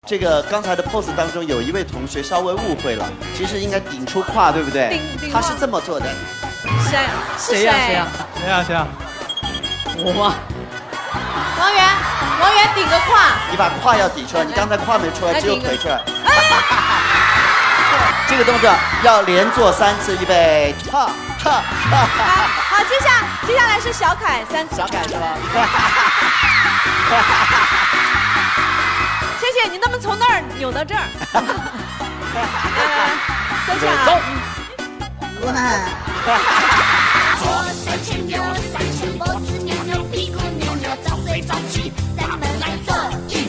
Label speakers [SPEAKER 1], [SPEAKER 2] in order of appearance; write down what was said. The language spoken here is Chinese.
[SPEAKER 1] 这个刚才的 pose 当中有一位同学稍微误会了，其实应该顶出胯，对不对？他是这么做的。
[SPEAKER 2] 谁？是谁？
[SPEAKER 3] 谁呀？
[SPEAKER 4] 我吗？
[SPEAKER 2] 王源顶个胯。
[SPEAKER 1] 你把胯要顶出来，你刚才胯没出来，只有腿出来。这个动作要连做3次，预备，哈。
[SPEAKER 2] 好，接下来是小凯3次。
[SPEAKER 1] 小凯是吧？
[SPEAKER 2] 谢谢，你能不能从那儿扭到这儿？收下啊！
[SPEAKER 5] 左3圈右3圈，脖子扭扭，屁股扭扭，早睡早起，咱们来做一